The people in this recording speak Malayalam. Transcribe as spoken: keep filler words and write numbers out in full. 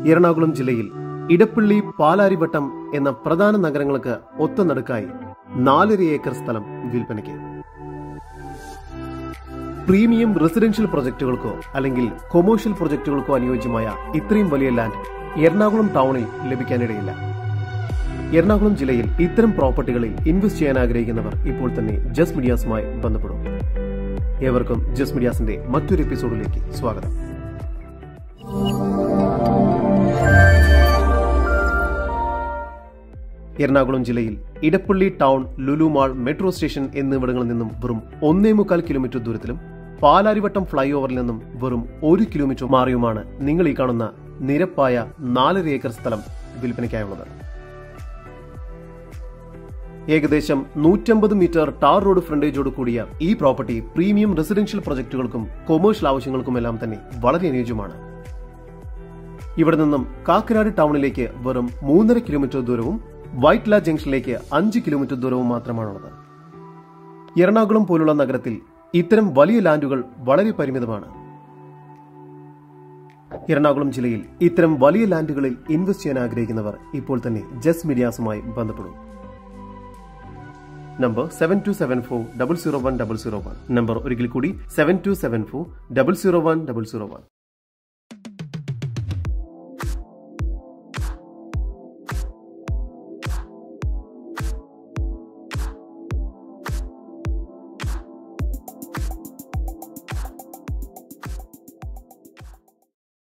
എറണാകുളം ജില്ലയിൽ ഇടപ്പള്ളി പാലാരിവട്ടം എന്ന പ്രധാന നഗരങ്ങൾക്ക് ഒത്തുനടുക്കായി നാലര ഏക്കർ സ്ഥലം വിൽപ്പനയ്ക്ക്. പ്രീമിയം റെസിഡൻഷ്യൽ പ്രൊജക്ടുകൾക്കോ അല്ലെങ്കിൽ കൊമേഴ്ഷ്യൽ പ്രൊജക്ടുകൾക്കോ അനുയോജ്യമായ ഇത്രയും വലിയ ലാൻഡ് എറണാകുളം ടൗണിൽ ലഭിക്കാനിടയില്ല. എറണാകുളം ജില്ലയിൽ ഇത്തരം പ്രോപ്പർട്ടികളിൽ ഇൻവെസ്റ്റ് ചെയ്യാൻ ആഗ്രഹിക്കുന്നവർ ഇപ്പോൾ തന്നെ ജസ് മീഡിയാസുമായി ബന്ധപ്പെടും. ഏവർക്കും ജസ് മീഡിയാസിന്റെ മറ്റൊരു എപ്പിസോഡിലേക്ക് സ്വാഗതം. എറണാകുളം ജില്ലയിൽ Edappally town, Lulu mall, metro station എന്നിവിടങ്ങളിൽ നിന്നും വെറും ഒന്നേ മുക്കാൽ കിലോമീറ്റർ ദൂരത്തിലും പാലാരിവട്ടം ഫ്ലൈ ഓവറിൽ നിന്നും വെറും ഒരു കിലോമീറ്റർ മാറിയുമാണ് നിങ്ങൾ ഈ കാണുന്ന നിരപ്പായ നാലര ഏക്കർ സ്ഥലം വിൽപ്പനയ്ക്കായുള്ളത്. ഏകദേശം നൂറ്റമ്പത് മീറ്റർ ടാർ റോഡ് ഫ്രണ്ടേജോട് കൂടിയ ഈ പ്രോപ്പർട്ടി പ്രീമിയം റെസിഡൻഷ്യൽ പ്രൊജക്ടുകൾക്കും കൊമേഴ്ഷ്യൽ ആവശ്യങ്ങൾക്കുമെല്ലാം തന്നെ വളരെ അനുയോജ്യമാണ്. ഇവിടെ നിന്നും കാക്കനാട് ടൗണിലേക്ക് വെറും മൂന്നര കിലോമീറ്റർ ദൂരവും വൈറ്റ്ല ജംഗ്ഷനിലേക്ക് അഞ്ച് കിലോമീറ്റർ ദൂരവും മാത്രമാണുള്ളത്. എറണാകുളം പോലുള്ള നഗരത്തിൽ ഇത്തരം വലിയ ലാൻഡുകൾ വളരെ പരിമിതമാണ്. എറണാകുളം ജില്ലയിൽ ഇത്തരം വലിയ ലാൻഡുകളിൽ ഇൻവെസ്റ്റ് ചെയ്യാൻ ആഗ്രഹിക്കുന്നവർ ഇപ്പോൾ തന്നെ ജസ് മീഡിയാസുമായി ബന്ധപ്പെടും. Number seven two seven four double zero one double zero one. Number ഒരിക്കൽ കൂടി seven two seven four double zero one double zero one.